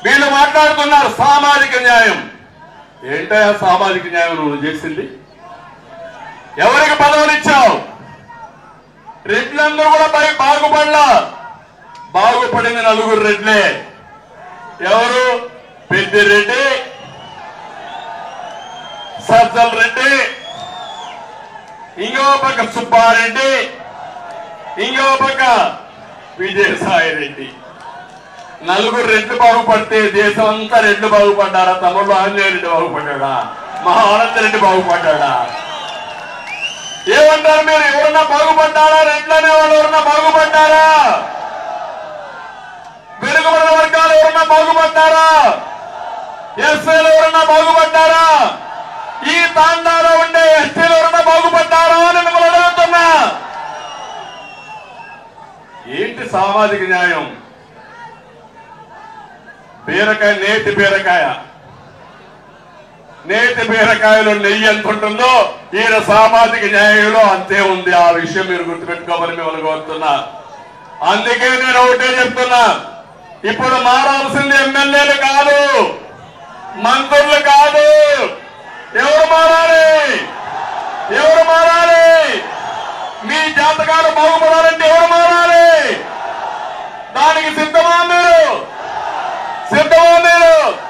వీళ్ళు మాట్లాడుతున్నారు సామాజిక న్యాయం. ఏంటయ్యా సామాజిక న్యాయం నువ్వు చేసింది? ఎవరికి పదవులు ఇచ్చావు? రెడ్లందరూ కూడా బాగుపడలా. బాగుపడింది నలుగురు రెడ్లే. ఎవరు? పెద్దిరెడ్డి, సజ్జల రెడ్డి, ఇంకో పక్క సుబ్బారెడ్డి, ఇంకో పక్క విజయసాయి రెడ్డి. నలుగురు రెడ్లు బాగుపడితే దేశం అంతా రెడ్లు బాగుపడ్డారా? తమ్ముళ్ళు ఆంజనేయ రెడ్డి బాగుపడ్డా? మహా ఆనంద రెడ్డి బాగుపడ్డా? ఏమంటారు మీరు? ఎవరన్నా బాగుపడ్డారా? రెడ్లు అనే వాళ్ళు ఎవరన్నా బాగుపడ్డారా? వెనుకబడిన వర్గాలు ఎవరన్నా బాగుపడ్డారా? ఎస్సీలు ఎవరన్నా బాగుపడ్డారా? ఈ తాండాలో ఉండే ఎస్టీలు ఎవరన్నా బాగుపడ్డారా అని మిమ్మల్ని అడుగుతున్నా. ఏంటి సామాజిక న్యాయం? బీరకాయ, నేతి బీరకాయ, నేతి బీరకాయలో నెయ్యి ఎంత ఉంటుందో ఈయన సామాజిక న్యాయంలో అంతే ఉంది. ఆ విషయం మీరు గుర్తుపెట్టుకోమని మిమ్మల్ని కోరుతున్నా. అందుకే నేను ఒకటే చెప్తున్నా, ఇప్పుడు మారాల్సింది ఎమ్మెల్యేలు కాదు, మంత్రులు కాదు. ఎవరు మారాలి? ఎవరు మారాలి? మీ జాతకాలు బాగుపడాలంటే ఎవరు మారాలి? దానికి సిద్ధమా మీరు? సిద్ధమా మీరు?